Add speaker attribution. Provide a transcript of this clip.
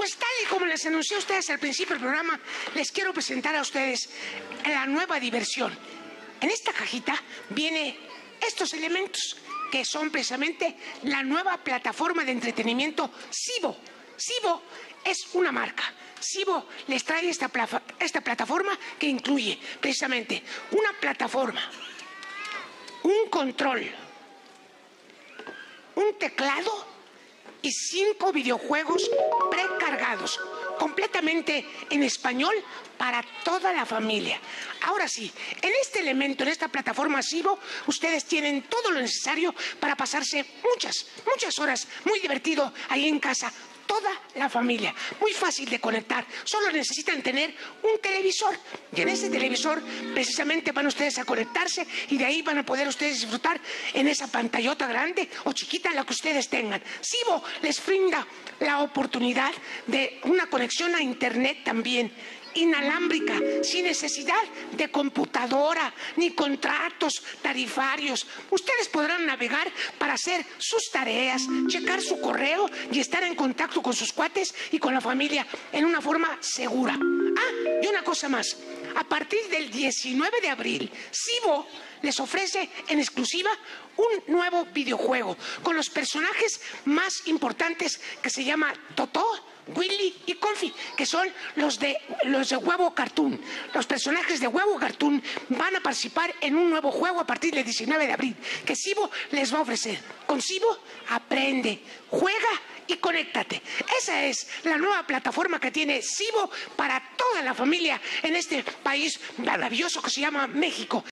Speaker 1: Pues tal y como les anuncié a ustedes al principio del programa, les quiero presentar a ustedes la nueva diversión. En esta cajita vienen estos elementos que son precisamente la nueva plataforma de entretenimiento Sibo. Sibo es una marca. Sibo les trae esta plataforma que incluye precisamente una plataforma, un control, un teclado y 5 videojuegos precargados, completamente en español para toda la familia. Ahora sí, en este elemento, en esta plataforma Sibo, ustedes tienen todo lo necesario para pasarse muchas horas muy divertido ahí en casa. Toda la familia, muy fácil de conectar, solo necesitan tener un televisor y en ese televisor precisamente van ustedes a conectarse y de ahí van a poder ustedes disfrutar en esa pantallota grande o chiquita, la que ustedes tengan. Sibo les brinda la oportunidad de una conexión a internet también, inalámbrica, sin necesidad de computadora ni contratos tarifarios. Ustedes podrán navegar para hacer sus tareas, checar su correo y estar en contacto con sus cuates y con la familia en una forma segura. Y una cosa más, a partir del 19 de abril, Sibo les ofrece en exclusiva un nuevo videojuego con los personajes más importantes que se llama Totó, Willy y Confi, que son los de Huevo Cartoon. Los personajes de Huevo Cartoon van a participar en un nuevo juego a partir del 19 de abril que Sibo les va a ofrecer. Con Sibo aprende, juega y conéctate. Esa es la nueva plataforma que tiene Sibo para toda la familia en este país maravilloso que se llama México.